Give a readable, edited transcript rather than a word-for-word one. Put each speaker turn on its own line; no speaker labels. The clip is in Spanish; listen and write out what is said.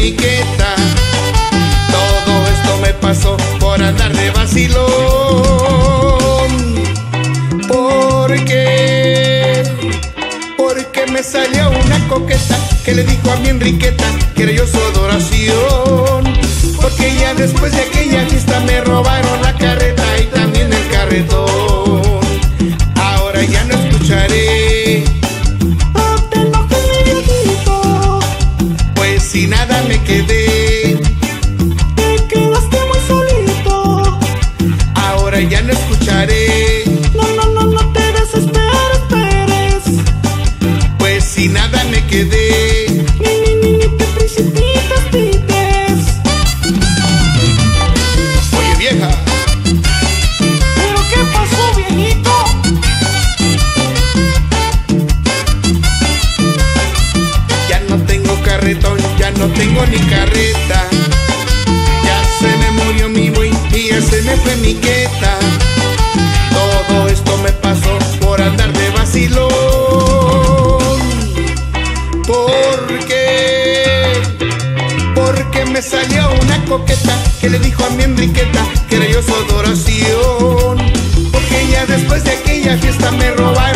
femiqueta. Todo esto me pasó por andar de vacilón. Porque me salió una coqueta que le dijo a mi Enriqueta que era yo su adoración. Porque ya después de aquella fiesta me robaron la carreta y también el carretón. Ahora ya no escucharé
te enojes, mi viejito,
pues si nada me quedé.
te quedaste muy solito.
Ahora ya no escucharé,
No te desesperes, Pérez,
pues si nada me quedé.
ni te precipites, Pites.
Oye vieja,
¿Pero qué pasó, viejito?
ya no tengo carretón, ya no tengo ni carreta. Ya se me murió mi buey y ya se me fue mi queta. Todo esto me pasó por andar de vacilón. Porque me salió una coqueta que le dijo a mi Enriqueta que era yo su adoración. Porque ya después de aquella fiesta me robaron